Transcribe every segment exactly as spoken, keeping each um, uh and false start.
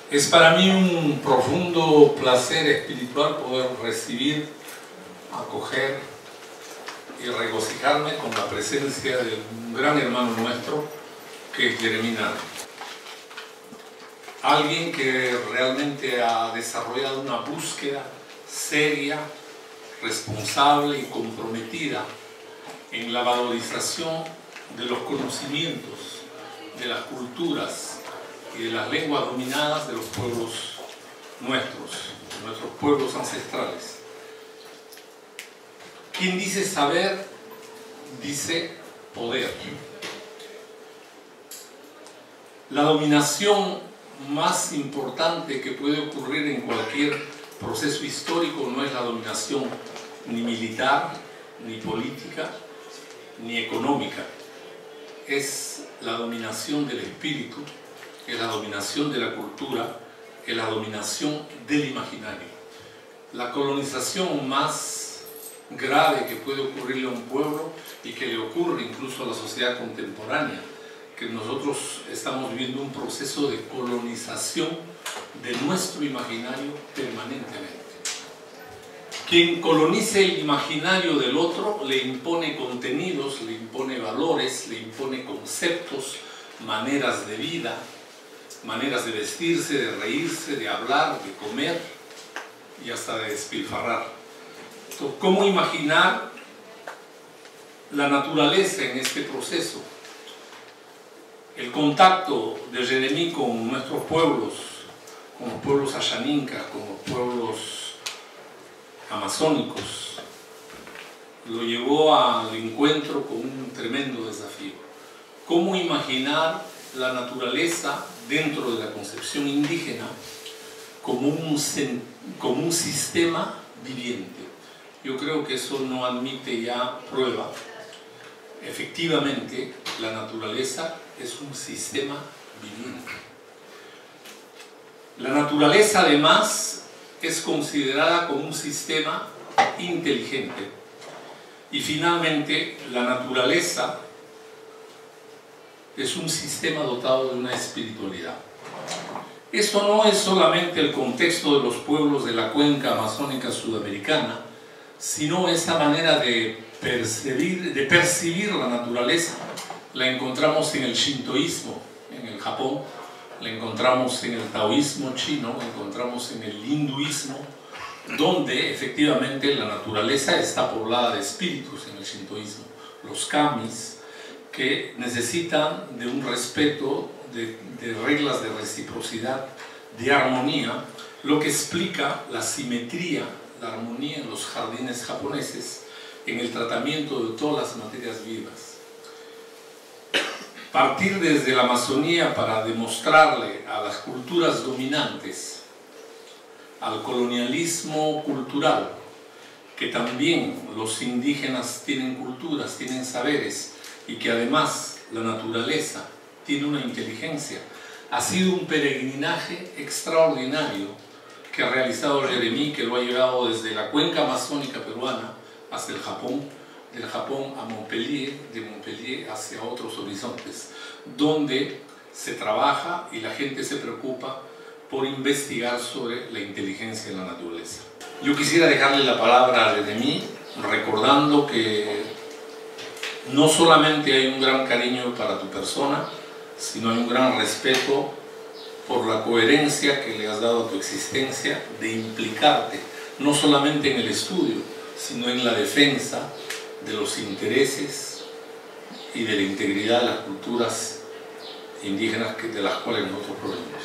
Es para mí un profundo placer espiritual poder recibir, acoger y regocijarme con la presencia de un gran hermano nuestro que es Jeremí Nave. Alguien que realmente ha desarrollado una búsqueda seria, responsable y comprometida en la valorización de los conocimientos, de las culturas y de las lenguas dominadas de los pueblos nuestros, de nuestros pueblos ancestrales. Quien dice saber, dice poder. La dominación más importante que puede ocurrir en cualquier proceso histórico no es la dominación ni militar, ni política, ni económica. Es la dominación del espíritu, es la dominación de la cultura, es la dominación del imaginario. La colonización más grave que puede ocurrirle a un pueblo y que le ocurre incluso a la sociedad contemporánea, que nosotros estamos viviendo un proceso de colonización de nuestro imaginario permanentemente. Quien colonice el imaginario del otro le impone contenidos, le impone valores, le impone conceptos, maneras de vida, maneras de vestirse, de reírse, de hablar, de comer y hasta de despilfarrar. Entonces, ¿cómo imaginar la naturaleza en este proceso? El contacto de Jeremí con nuestros pueblos, con los pueblos ayaninkas, con los pueblos amazónicos, lo llevó al encuentro con un tremendo desafío. ¿Cómo imaginar la naturaleza dentro de la concepción indígena como un, como un sistema viviente? Yo creo que eso no admite ya prueba. Efectivamente, la naturaleza es un sistema viviente. La naturaleza, además, es considerada como un sistema inteligente. Y finalmente, la naturaleza es un sistema dotado de una espiritualidad. Esto no es solamente el contexto de los pueblos de la cuenca amazónica sudamericana, sino esa manera de percibir, de percibir la naturaleza. La encontramos en el shintoísmo, en el Japón, la encontramos en el taoísmo chino, la encontramos en el hinduismo, donde efectivamente la naturaleza está poblada de espíritus en el shintoísmo. Los kamis, que necesitan de un respeto, de, de reglas de reciprocidad, de armonía, lo que explica la simetría, la armonía en los jardines japoneses, en el tratamiento de todas las materias vivas. Partir desde la Amazonía para demostrarle a las culturas dominantes, al colonialismo cultural, que también los indígenas tienen culturas, tienen saberes, y que además la naturaleza tiene una inteligencia. Ha sido un peregrinaje extraordinario que ha realizado Jeremí, que lo ha llevado desde la cuenca amazónica peruana hasta el Japón, del Japón a Montpellier, de Montpellier hacia otros horizontes, donde se trabaja y la gente se preocupa por investigar sobre la inteligencia de la naturaleza. Yo quisiera dejarle la palabra a Jeremí, recordando que no solamente hay un gran cariño para tu persona, sino hay un gran respeto por la coherencia que le has dado a tu existencia de implicarte, no solamente en el estudio, sino en la defensa de los intereses y de la integridad de las culturas indígenas de las cuales nosotros provenimos.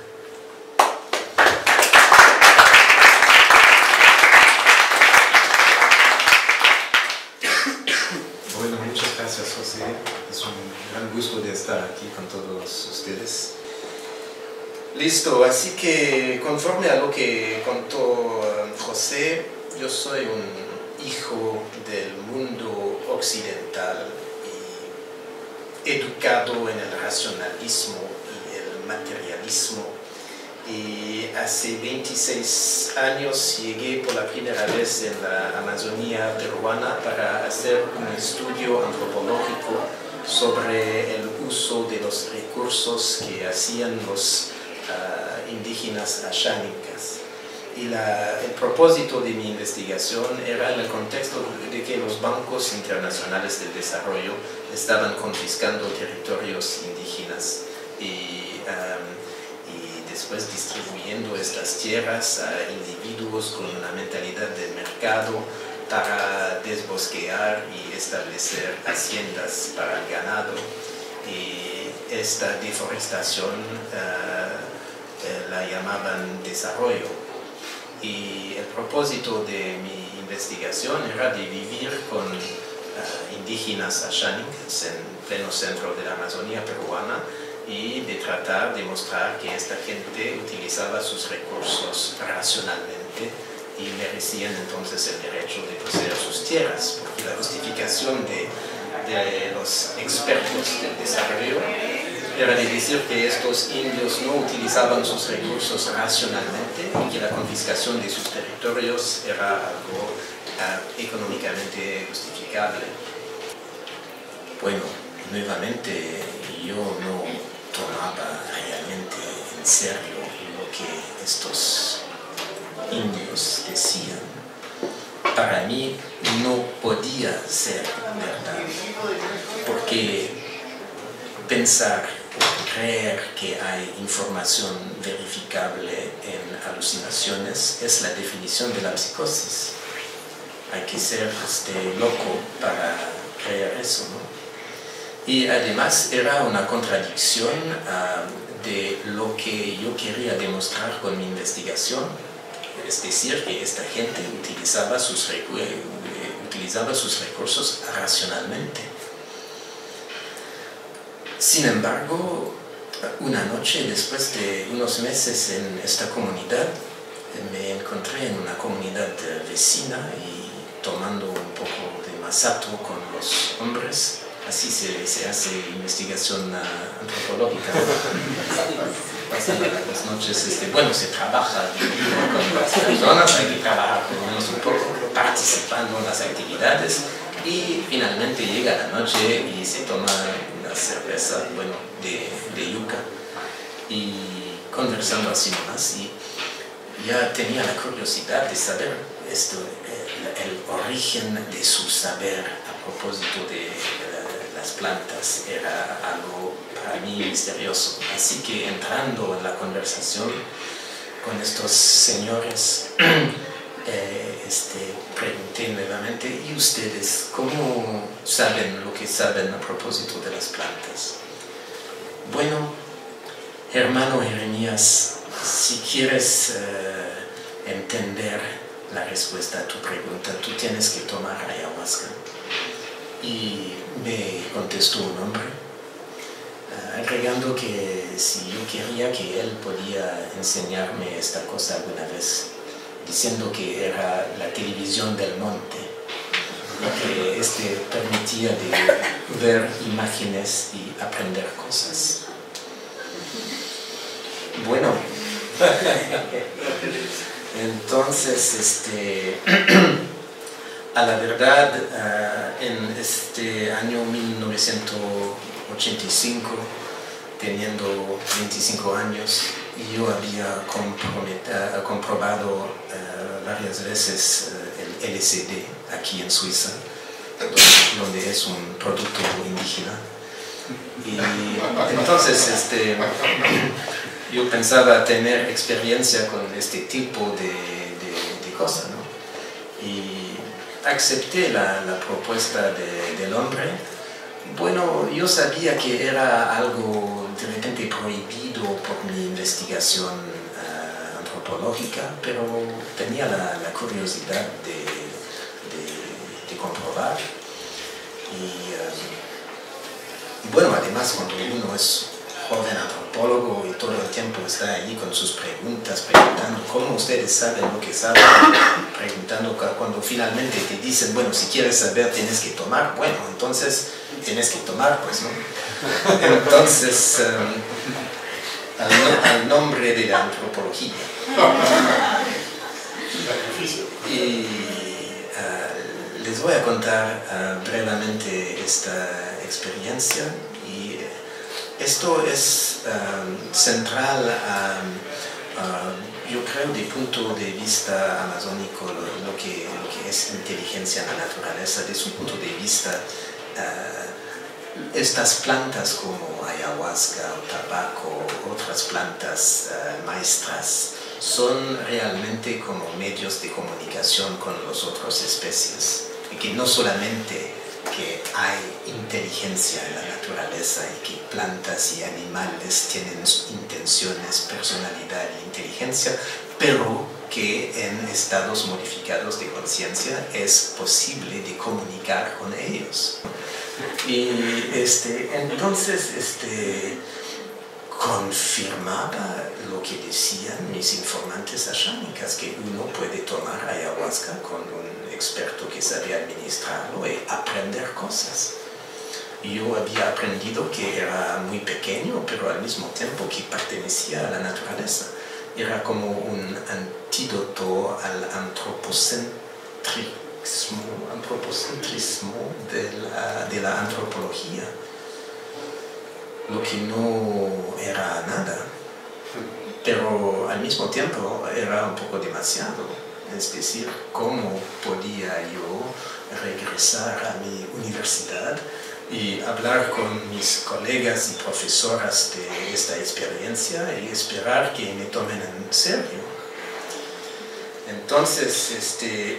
Bueno, muchas gracias, José. Es un gran gusto de estar aquí con todos ustedes. Listo, así que conforme a lo que contó José, yo soy un hijo del mundo occidental y educado en el racionalismo y el materialismo. Y hace veintiséis años llegué por la primera vez en la Amazonía peruana para hacer un estudio antropológico sobre el uso de los recursos que hacían los uh, indígenas ashánicas. Y la, el propósito de mi investigación era en el contexto de que los bancos internacionales del desarrollo estaban confiscando territorios indígenas y, um, y después distribuyendo estas tierras a individuos con una mentalidad de mercado para desbosquear y establecer haciendas para el ganado. Y esta deforestación uh, eh, la llamaban desarrollo. Y el propósito de mi investigación era de vivir con uh, indígenas ashánicas en pleno centro de la Amazonía peruana y de tratar de mostrar que esta gente utilizaba sus recursos racionalmente y merecían entonces el derecho de poseer sus tierras, porque la justificación de, de los expertos del desarrollo era de decir que estos indios no utilizaban sus recursos racionalmente y que la confiscación de sus territorios era algo uh, económicamente justificable. Bueno, nuevamente yo no tomaba realmente en serio lo que estos indios decían. Para mí no podía ser verdad, porque pensar creer que hay información verificable en alucinaciones es la definición de la psicosis. Hay que ser este, loco para creer eso, ¿no? Y además era una contradicción uh, de lo que yo quería demostrar con mi investigación, es decir, que esta gente utilizaba sus, recu utilizaba sus recursos racionalmente. Sin embargo, una noche después de unos meses en esta comunidad, me encontré en una comunidad vecina y tomando un poco de masato con los hombres. Así se, se hace investigación uh, antropológica. Pasan las noches, este, bueno, se trabaja con las personas, hay que trabajar con ellos un poco, participando en las actividades. Y finalmente llega la noche y se toma una cerveza, bueno, de, de yuca. Y conversando así nomás, y ya tenía la curiosidad de saber esto, el, el origen de su saber a propósito de uh, las plantas. Era algo para mí misterioso. Así que entrando en la conversación con estos señores, Eh, este, pregunté nuevamente, ¿y ustedes cómo saben lo que saben a propósito de las plantas? Bueno, hermano Jeremías, si quieres uh, entender la respuesta a tu pregunta, tú tienes que tomar ayahuasca. Y me contestó un hombre, uh, agregando que si yo quería que él podía enseñarme esta cosa alguna vez, diciendo que era la televisión del monte, que este permitía de ver imágenes y aprender cosas. Bueno, entonces, este, a la verdad, uh, en este año mil novecientos ochenta y cinco, teniendo veinticinco años, yo había uh, comprobado uh, varias veces uh, el L S D aquí en Suiza, donde, donde es un producto indígena. Y entonces este, yo pensaba tener experiencia con este tipo de, de, de cosas, ¿no? Y acepté la, la propuesta de, del hombre. Bueno, yo sabía que era algo de repente prohibido por mi investigación uh, antropológica, pero tenía la, la curiosidad de, de, de comprobar. Y uh, bueno, además cuando uno es joven antropólogo y todo el tiempo está allí con sus preguntas, preguntando cómo ustedes saben lo que saben, preguntando cuando finalmente te dicen, bueno, si quieres saber tienes que tomar, bueno, entonces tienes que tomar, pues, ¿no? Entonces, um, al, al nombre de la antropología. Y uh, les voy a contar uh, brevemente esta experiencia. Y esto es um, central, um, uh, yo creo, de punto de vista amazónico, lo, lo, que, lo que es inteligencia en la naturaleza, desde un punto de vista, uh, estas plantas como ayahuasca o tabaco, otras plantas uh, maestras, son realmente como medios de comunicación con las otras especies, y que no solamente que hay inteligencia en la naturaleza y que plantas y animales tienen intenciones, personalidad e inteligencia, pero que en estados modificados de conciencia es posible de comunicar con ellos. Y este, entonces este, confirmaba lo que decían mis informantes ashánicas, que uno puede tomar ayahuasca con un experto que sabe administrarlo y aprender cosas. Yo había aprendido que era muy pequeño, pero al mismo tiempo que pertenecía a la naturaleza. Era como un antídoto al antropocentrismo, antropocentrismo de la, de la antropología, lo que no era nada, pero al mismo tiempo era un poco demasiado. Es decir, cómo podía yo regresar a mi universidad y hablar con mis colegas y profesoras de esta experiencia y esperar que me tomen en serio. Entonces, este,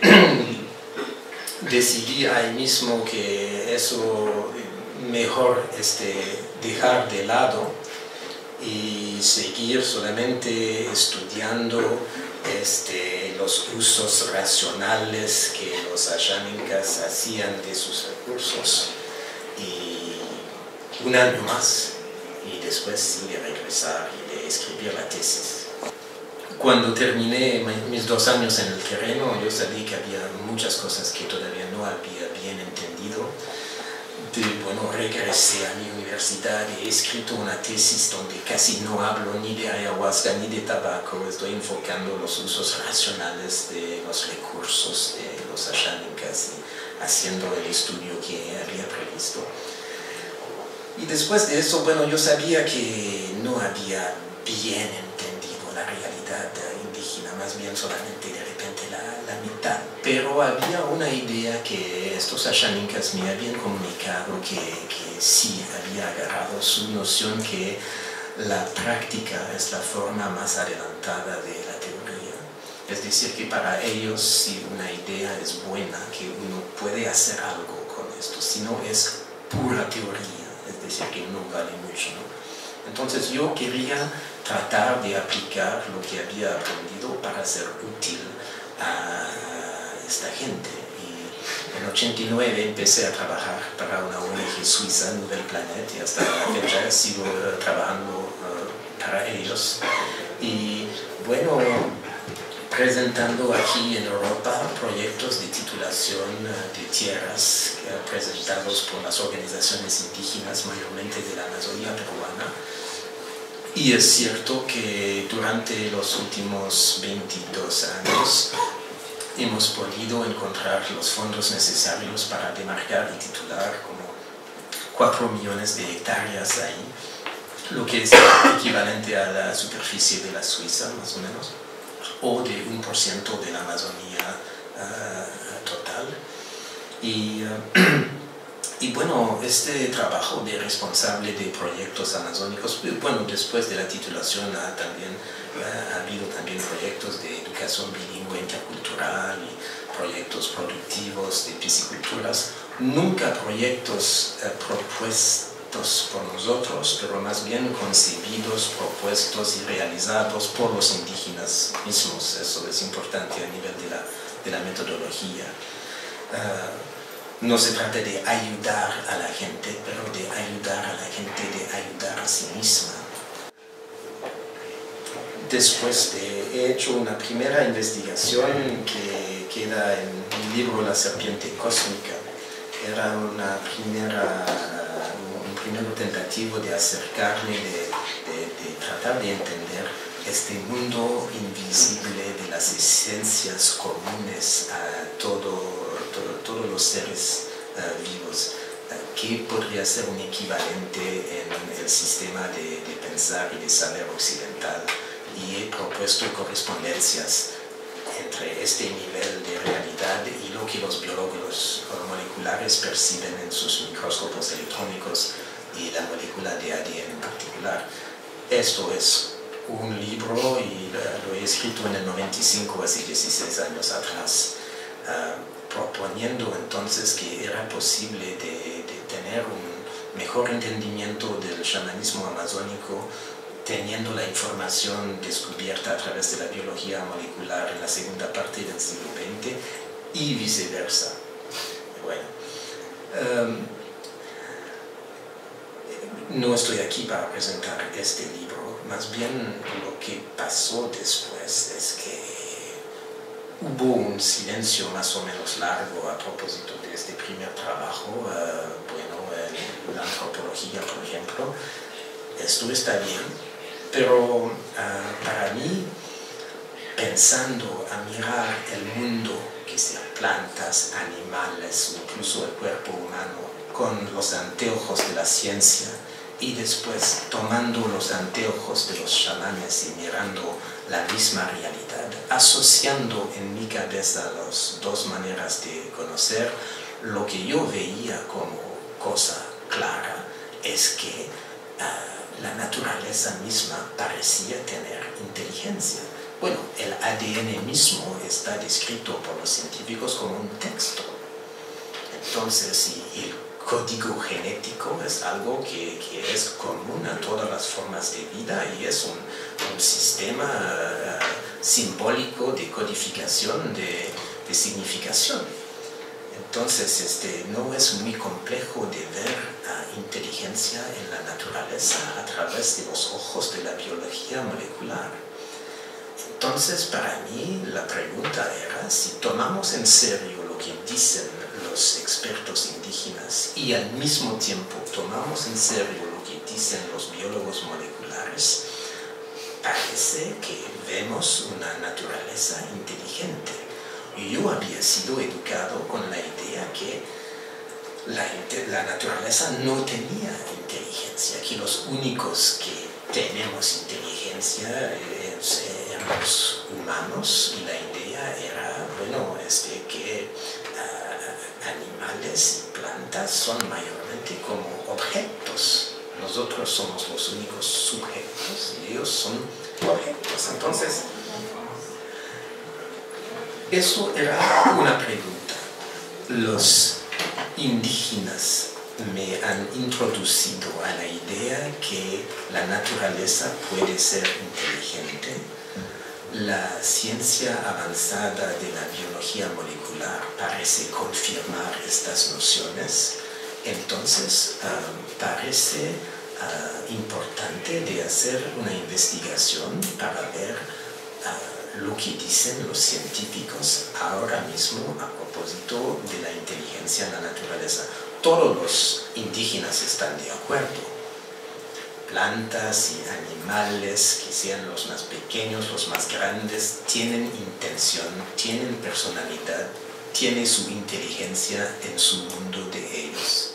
decidí ahí mismo que eso mejor este, dejar de lado y seguir solamente estudiando Este, los usos racionales que los ashánicas hacían de sus recursos, y un año más, y después sí de regresar y de escribir la tesis. Cuando terminé mis dos años en el terreno, yo sabía que había muchas cosas que todavía no había bien entendido. De, bueno, regresé a mi universidad y he escrito una tesis donde casi no hablo ni de ayahuasca ni de tabaco. Estoy enfocando los usos racionales de los recursos de los ashánicas y haciendo el estudio que había previsto. Y después de eso, bueno, yo sabía que no había bien entendido la realidad indígena, más bien solamente de repente la, la mitad. Pero había una idea que estos ashánicas me habían comunicado que, que sí había agarrado su noción que la práctica es la forma más adelantada de la teoría. Es decir, que para ellos si una idea es buena, que uno puede hacer algo con esto, si no es pura teoría, es decir, que no vale mucho, ¿no? Entonces yo quería tratar de aplicar lo que había aprendido para ser útil a esta gente. Y en ochenta y nueve empecé a trabajar para una O N G suiza, Nouvelle Planète, y hasta la fecha sigo uh, trabajando uh, para ellos. Y bueno, presentando aquí en Europa proyectos de titulación uh, de tierras uh, presentados por las organizaciones indígenas, mayormente de la Amazonía peruana. Y es cierto que durante los últimos veintidós años hemos podido encontrar los fondos necesarios para demarcar y titular como cuatro millones de hectáreas ahí, lo que es equivalente a la superficie de la Suiza, más o menos, o de un por ciento de la Amazonía uh, total. Y, uh, y bueno, este trabajo de responsable de proyectos amazónicos, bueno, después de la titulación ha, también, uh, ha habido también proyectos de educación bilingüe intercultural y proyectos productivos de pisciculturas, nunca proyectos uh, propuestos por nosotros, pero más bien concebidos, propuestos y realizados por los indígenas mismos. Eso es importante a nivel de la, de la metodología. Uh, no se trata de ayudar a la gente, pero de ayudar a la gente, de ayudar a sí misma. Después de, he hecho una primera investigación que queda en mi libro La serpiente cósmica. Era una primera un primer tentativo de acercarme, de, de, de tratar de entender este mundo invisible de las esencias comunes a todo, todo, todos los seres uh, vivos. ¿qué podría ser un equivalente en el sistema de, de pensar y de saber occidental? Y he propuesto correspondencias entre este nivel de realidad y lo que los biólogos moleculares perciben en sus microscopios electrónicos y la molécula de A D N en particular. Esto es un libro y lo he escrito en el noventa y cinco, hace dieciséis años atrás, uh, proponiendo entonces que era posible de, de tener un mejor entendimiento del chamanismo amazónico teniendo la información descubierta a través de la biología molecular en la segunda parte del siglo veinte y viceversa. Bueno, um, no estoy aquí para presentar este libro, más bien lo que pasó después es que hubo un silencio más o menos largo a propósito de este primer trabajo, uh, bueno, en la antropología, por ejemplo. Esto está bien. Pero uh, para mí, pensando a mirar el mundo, que sea plantas, animales, incluso el cuerpo humano, con los anteojos de la ciencia, y después tomando los anteojos de los chamanes y mirando la misma realidad, asociando en mi cabeza las dos maneras de conocer, lo que yo veía como cosa clara es que uh, la naturaleza misma parecía tener inteligencia. Bueno, el A D N mismo está descrito por los científicos como un texto. Entonces, y el código genético es algo que, que es común a todas las formas de vida y es un, un sistema uh, simbólico de codificación, de, de significación. Entonces, este, no es muy complejo de ver uh, inteligencia en la naturaleza a través de los ojos de la biología molecular. Entonces, para mí, la pregunta era si tomamos en serio lo que dicen los expertos indígenas y al mismo tiempo tomamos en serio lo que dicen los biólogos moleculares, parece que vemos una naturaleza inteligente. Yo había sido educado con la idea que la, la naturaleza no tenía inteligencia, que los únicos que tenemos inteligencia eh, eran los humanos, y la idea era, bueno, este, que uh, animales y plantas son mayormente como objetos. Nosotros somos los únicos sujetos y ellos son objetos. Entonces, eso era una pregunta. Los indígenas me han introducido a la idea que la naturaleza puede ser inteligente. La ciencia avanzada de la biología molecular parece confirmar estas nociones. Entonces, uh, parece uh, importante de hacer una investigación para ver uh, lo que dicen los científicos ahora mismo a propósito de la inteligencia en la naturaleza. Todos los indígenas están de acuerdo. Plantas y animales, que sean los más pequeños, los más grandes, tienen intención, tienen personalidad, tienen su inteligencia en su mundo de ellos.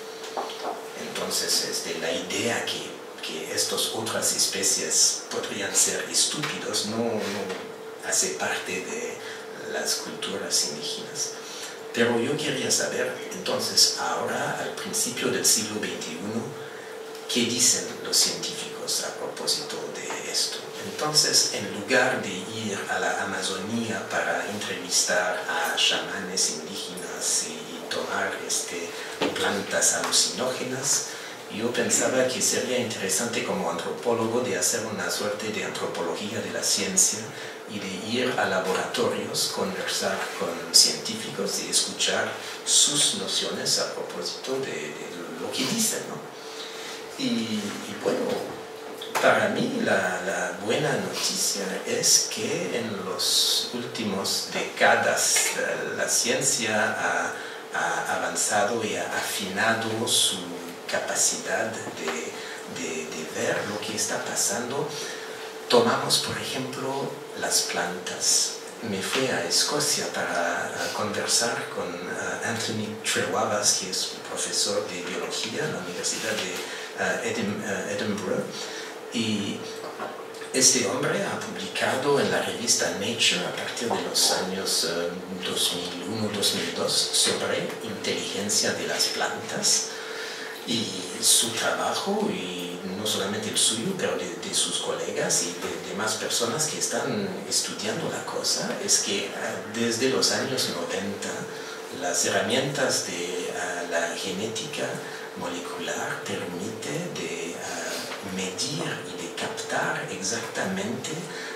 Entonces, este, la idea que, que estas otras especies podrían ser estúpidos no, no hace parte de las culturas indígenas. Pero yo quería saber, entonces, ahora, al principio del siglo veintiuno, ¿qué dicen los científicos a propósito de esto? Entonces, en lugar de ir a la Amazonía para entrevistar a chamanes indígenas y tomar este, plantas alucinógenas, yo pensaba que sería interesante como antropólogo de hacer una suerte de antropología de la ciencia y de ir a laboratorios, conversar con científicos y escuchar sus nociones a propósito de, de lo que dicen, ¿no? Y, y bueno, para mí la, la buena noticia es que en los últimos décadas la, la ciencia ha, ha avanzado y ha afinado su capacidad de, de, de ver lo que está pasando. Tomamos, por ejemplo, las plantas. Me fui a Escocia para uh, conversar con uh, Anthony Trewavas, que es profesor de biología en la Universidad de uh, Edim, uh, Edinburgh. Y este hombre ha publicado en la revista Nature a partir de los años uh, dos mil uno dos mil dos sobre inteligencia de las plantas. Y su trabajo, y no solamente el suyo, pero de, de sus colegas y de demás personas que están estudiando la cosa, es que uh, desde los años noventa las herramientas de uh, la genética molecular permiten de uh, medir y de captar exactamente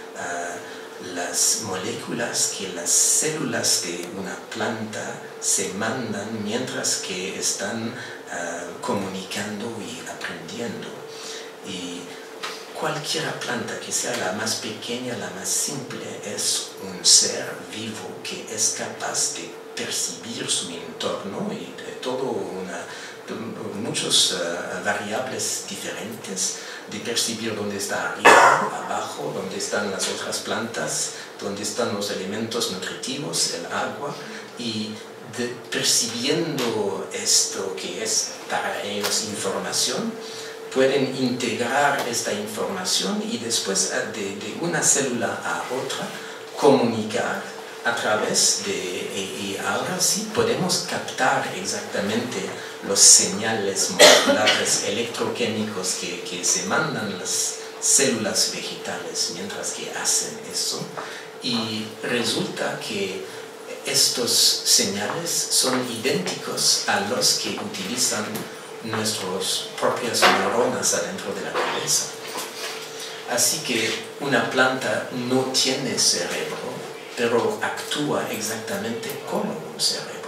uh, las moléculas que las células de una planta se mandan mientras que están Uh, comunicando y aprendiendo. Y cualquier planta, que sea la más pequeña, la más simple, es un ser vivo que es capaz de percibir su entorno y de todo una, de muchas uh, variables diferentes, de percibir dónde está arriba, abajo, dónde están las otras plantas, dónde están los elementos nutritivos, el agua, y de, percibiendo esto que es para ellos información, pueden integrar esta información y después de, de una célula a otra comunicar a través de, y, y ahora sí podemos captar exactamente los señales moleculares electroquímicos que, que se mandan las células vegetales mientras que hacen eso, y resulta que estos señales son idénticos a los que utilizan nuestras propias neuronas adentro de la cabeza. Así que una planta no tiene cerebro, pero actúa exactamente como un cerebro.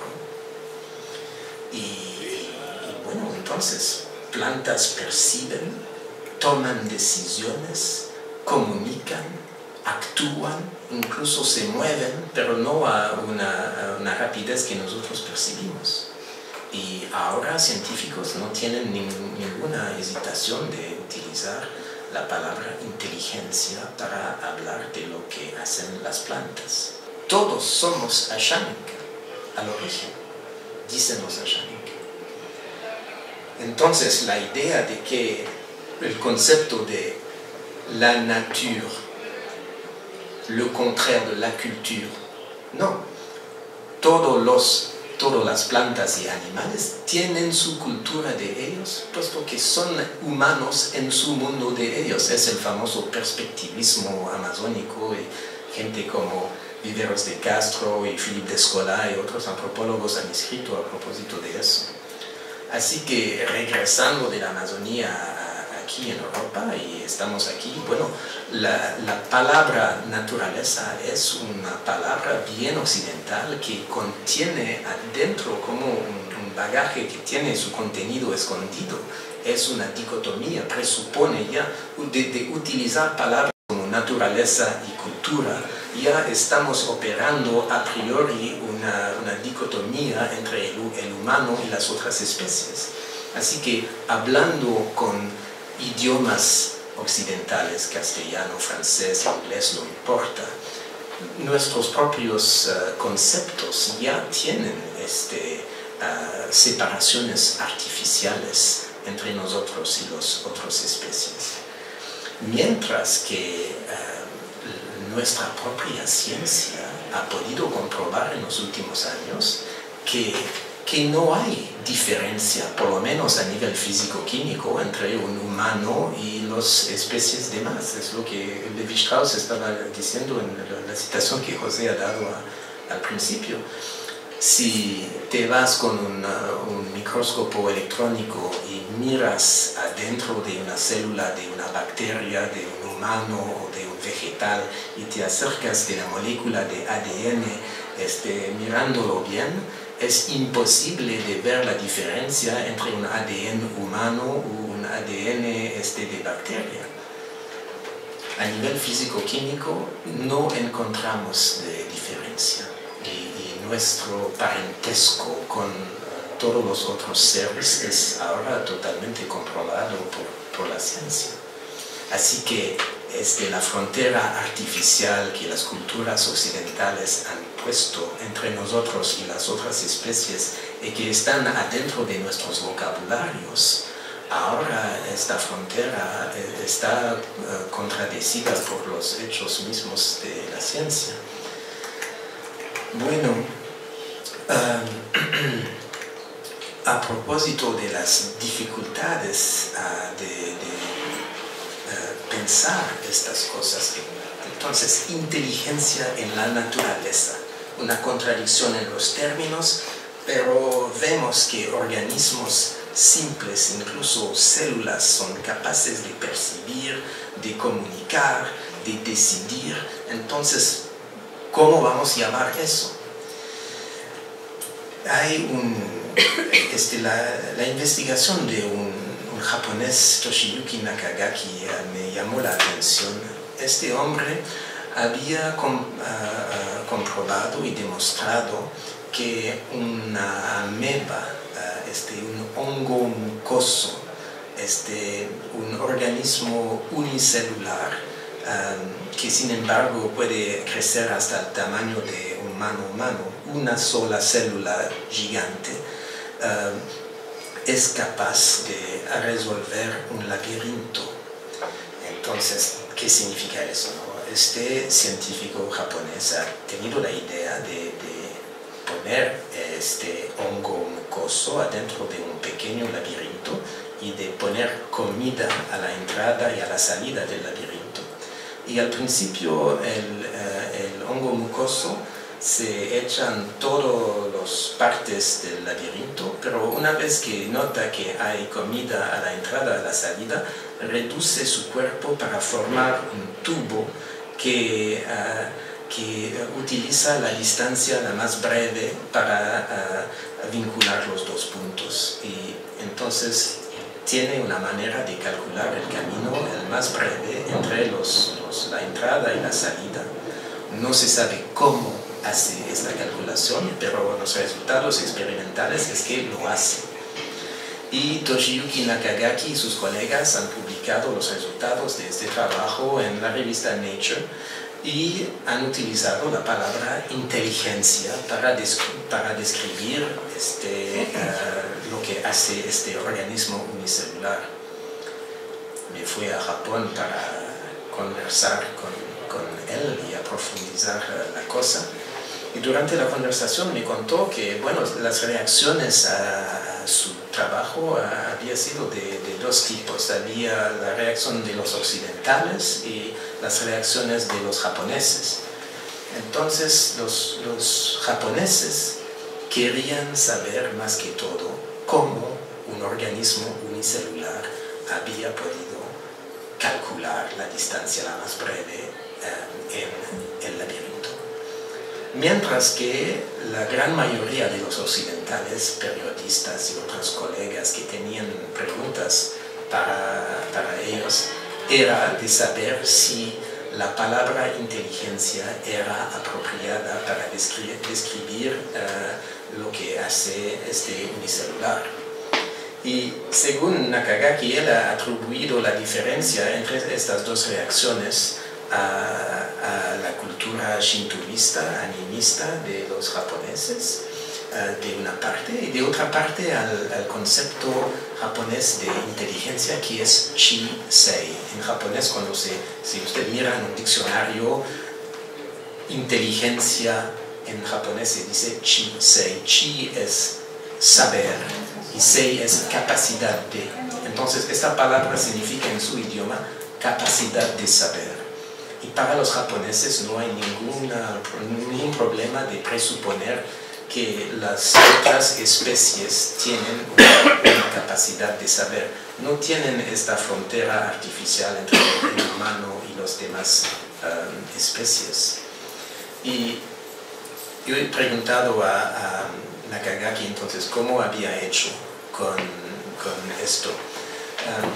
Y, y bueno, entonces, plantas perciben, toman decisiones, comunican, actúan, incluso se mueven, pero no a una, a una rapidez que nosotros percibimos. Y ahora científicos no tienen ning, ninguna hesitación de utilizar la palabra inteligencia para hablar de lo que hacen las plantas. Todos somos Ashaninka al origen, dicen los Ashaninka. Entonces la idea de que el concepto de la nature, le contraire de la culture, no. Todos los, todas las plantas y animales tienen su cultura de ellos, puesto que son humanos en su mundo de ellos. Es el famoso perspectivismo amazónico, y gente como Viveros de Castro y Philippe Descola y otros antropólogos han escrito a propósito de eso. Así que regresando de la Amazonía aquí en Europa, y estamos aquí, bueno, la, la palabra naturaleza es una palabra bien occidental que contiene adentro como un, un bagaje que tiene su contenido escondido. Es una dicotomía, presupone ya de, de utilizar palabras como naturaleza y cultura, ya estamos operando a priori una, una dicotomía entre el, el humano y las otras especies. Así que hablando con idiomas occidentales, castellano, francés, inglés, no importa, nuestros propios uh, conceptos ya tienen este, uh, separaciones artificiales entre nosotros y las otras especies. Mientras que uh, nuestra propia ciencia ha podido comprobar en los últimos años que que no hay diferencia, por lo menos a nivel físico-químico, entre un humano y las especies demás. Es lo que Lévi-Strauss estaba diciendo en la, la citación que José ha dado a, al principio. Si te vas con una, un microscopio electrónico y miras adentro de una célula de una bacteria, de un humano o de un vegetal, y te acercas de la molécula de A D N, este, mirándolo bien, es imposible de ver la diferencia entre un A D N humano o un A D N este, de bacteria. A nivel físico-químico no encontramos de diferencia, y, y nuestro parentesco con uh, todos los otros seres es ahora totalmente comprobado por, por la ciencia. Así que este, la frontera artificial que las culturas occidentales han puesto entre nosotros y las otras especies y que están adentro de nuestros vocabularios, ahora esta frontera está uh, contradecida por los hechos mismos de la ciencia. Bueno, um, a propósito de las dificultades uh, de, de uh, pensar estas cosas, entonces inteligencia en la naturaleza, una contradicción en los términos, pero vemos que organismos simples, incluso células, son capaces de percibir, de comunicar, de decidir. Entonces, ¿cómo vamos a llamar eso? Hay un, este, la, la investigación de un, un japonés, Toshiyuki Nakagaki, me llamó la atención. Este hombre había com, uh, comprobado y demostrado que una ameba, uh, este, un hongo mucoso, este, un organismo unicelular, um, que sin embargo puede crecer hasta el tamaño de un mano humano, una sola célula gigante, um, es capaz de resolver un laberinto. Entonces, ¿qué significa eso, no? Este científico japonés ha tenido la idea de, de poner este hongo mucoso adentro de un pequeño laberinto y de poner comida a la entrada y a la salida del laberinto. Y al principio el, uh, el hongo mucoso se echan todas las partes del laberinto, pero una vez que nota que hay comida a la entrada y a la salida, reduce su cuerpo para formar un tubo que, uh, que utiliza la distancia la más breve para uh, vincular los dos puntos. Y entonces tiene una manera de calcular el camino el más breve entre los, los, la entrada y la salida. No se sabe cómo hace esta calculación, pero los resultados experimentales es que lo hace. Y Toshiyuki Nakagaki y sus colegas han publicado los resultados de este trabajo en la revista Nature y han utilizado la palabra inteligencia para, descri para describir este, uh, lo que hace este organismo unicelular. Me fui a Japón para conversar con, con él y a profundizar uh, la cosa. Y durante la conversación me contó que, bueno, las reacciones a, a su trabajo a, había sido de, de dos tipos. Había la reacción de los occidentales y las reacciones de los japoneses. Entonces, los, los japoneses querían saber más que todo cómo un organismo unicelular había podido calcular la distancia la más breve eh, en el laberinto. Mientras que la gran mayoría de los occidentales, periodistas y otros colegas que tenían preguntas para, para ellos, era de saber si la palabra inteligencia era apropiada para describir, describir uh, lo que hace este unicelular. Y según Nakagaki, él ha atribuido la diferencia entre estas dos reacciones A, a la cultura shintoísta, animista de los japoneses, uh, de una parte, y de otra parte al, al concepto japonés de inteligencia que es chi-sei. En japonés, cuando se, si usted mira en un diccionario, inteligencia en japonés se dice chi-sei. Chi es saber y sei es capacidad de. Entonces, esta palabra significa en su idioma capacidad de saber. Y para los japoneses no hay ninguna, ningún problema de presuponer que las otras especies tienen una capacidad de saber. No tienen esta frontera artificial entre el humano y las demás um, especies. Y yo he preguntado a, a Nakagaki entonces cómo había hecho con, con esto. Um,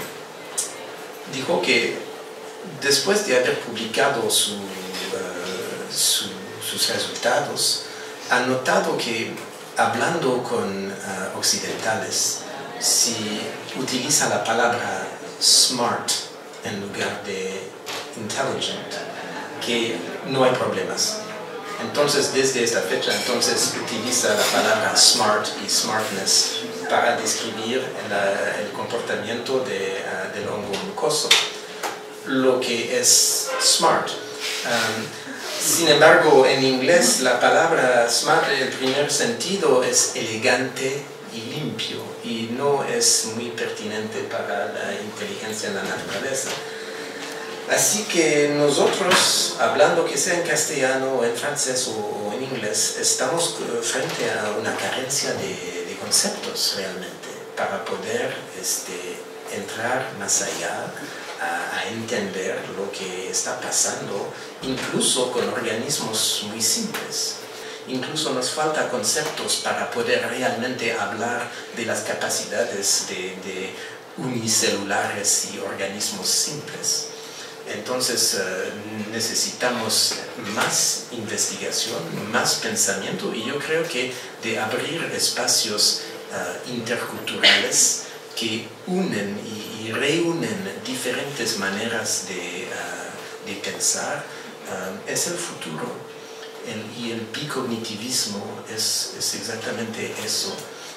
dijo que después de haber publicado su, uh, su, sus resultados, ha notado que hablando con uh, occidentales, si utiliza la palabra smart en lugar de intelligent, que no hay problemas. Entonces, desde esta fecha, entonces utiliza la palabra smart y smartness para describir la, el comportamiento de, uh, del hongo mucoso, lo que es smart. Um, sin embargo, en inglés la palabra smart, el primer sentido es elegante y limpio, y no es muy pertinente para la inteligencia en la naturaleza. Así que nosotros, hablando que sea en castellano, en francés o en inglés, estamos frente a una carencia de, de conceptos realmente para poder este, entrar más allá a, a entender lo que está pasando, incluso con organismos muy simples. Incluso nos falta conceptos para poder realmente hablar de las capacidades de, de unicelulares y organismos simples. Entonces eh, necesitamos más investigación, más pensamiento, y yo creo que de abrir espacios uh, interculturales que unen y, y reúnen diferentes maneras de, uh, de pensar uh, es el futuro. El, y el bicognitivismo es, es exactamente eso.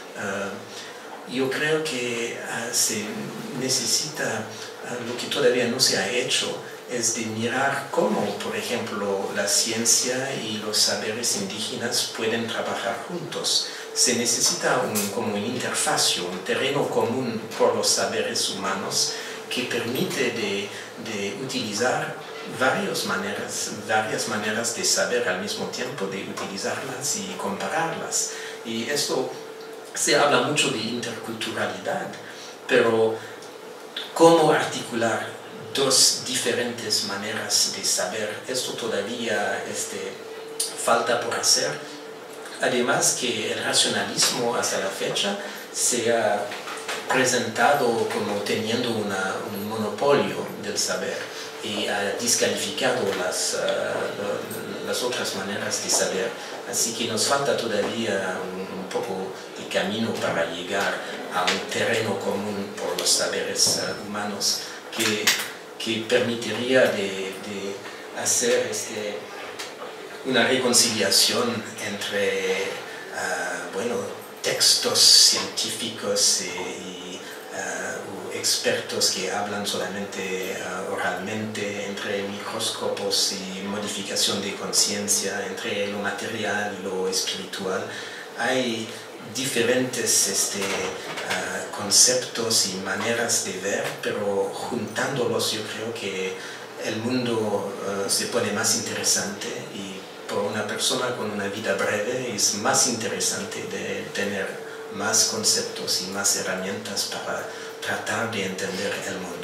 Uh, yo creo que uh, se necesita, uh, lo que todavía no se ha hecho, es de mirar cómo, por ejemplo, la ciencia y los saberes indígenas pueden trabajar juntos. Se necesita un, como un interfacio, un terreno común por los saberes humanos que permite de, de utilizar varias maneras, varias maneras de saber al mismo tiempo, de utilizarlas y compararlas. Y esto se habla mucho de interculturalidad, pero ¿cómo articular dos diferentes maneras de saber? Esto todavía este, falta por hacer. Además que el racionalismo hasta la fecha se ha presentado como teniendo una, un monopolio del saber y ha descalificado las, uh, las otras maneras de saber. Así que nos falta todavía un, un poco de camino para llegar a un terreno común por los saberes uh, humanos que, que permitiría de, de hacer este, una reconciliación entre uh, bueno, textos científicos y, y uh, expertos que hablan solamente uh, oralmente, entre microscopios y modificación de conciencia, entre lo material y lo espiritual. Hay diferentes este, uh, conceptos y maneras de ver, pero juntándolos yo creo que el mundo uh, se pone más interesante, y por una persona con una vida breve es más interesante de tener más conceptos y más herramientas para tratar de entender el mundo.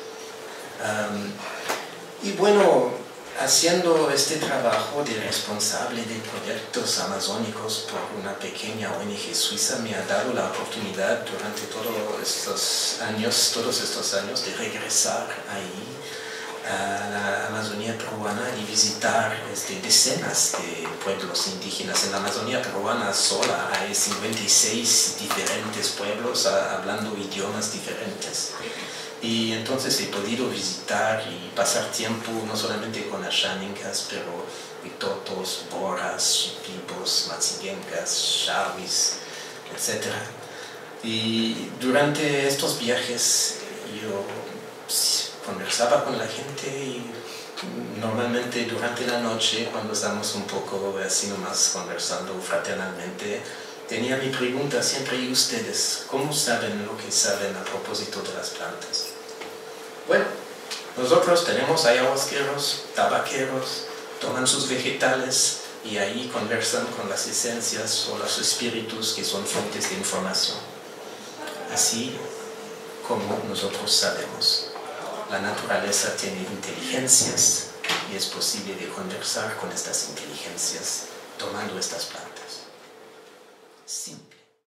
Um, y bueno, haciendo este trabajo de responsable de proyectos amazónicos por una pequeña O N G suiza, me ha dado la oportunidad durante todos estos años, todos estos años de regresar ahí a la Amazonía peruana y visitar este, decenas de pueblos indígenas. En la Amazonía peruana sola hay cincuenta y seis diferentes pueblos a, hablando idiomas diferentes. Y entonces he podido visitar y pasar tiempo no solamente con asháninkas, pero Witotos, Boras, Pibos, Matziguencas, Xawis, etcétera. Y durante estos viajes yo conversaba con la gente, y normalmente durante la noche, cuando estamos un poco así nomás conversando fraternalmente, tenía mi pregunta siempre: ¿y ustedes cómo saben lo que saben a propósito de las plantas? Bueno, nosotros tenemos ayahuasqueros, tabaqueros, toman sus vegetales y ahí conversan con las esencias o los espíritus que son fuentes de información. Así como nosotros sabemos. La naturaleza tiene inteligencias y es posible de conversar con estas inteligencias tomando estas plantas. Simple.